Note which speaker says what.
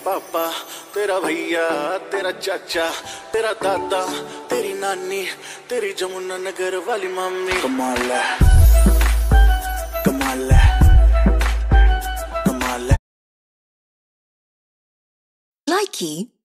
Speaker 1: पापा, तेरा भैया, तेरा चाचा, तेरा दादा, तेरी नानी, तेरी जमुना नगर वाली मम्मी। कमाल है, कमाल है, कमाल है।
Speaker 2: Likey